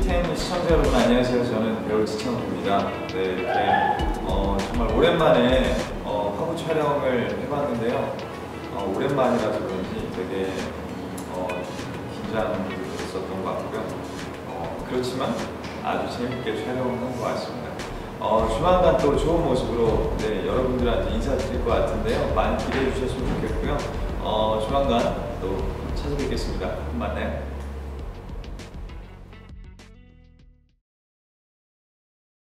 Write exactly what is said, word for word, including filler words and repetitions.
티비텐 시청자 여러분 안녕하세요. 저는 배우 지창욱입니다. 네, 이렇게 어, 정말 오랜만에 어, 화보 촬영을 해봤는데요. 어, 오랜만이라서 그런지 되게 어, 긴장도 있었던 것 같고요. 어, 그렇지만 아주 재밌게 촬영을 한 것 같습니다. 어, 조만간 또 좋은 모습으로 네, 여러분들한테 인사드릴 것 같은데요. 많이 기대해 주셨으면 좋겠고요. 어, 조만간 또 찾아뵙겠습니다. 만나요.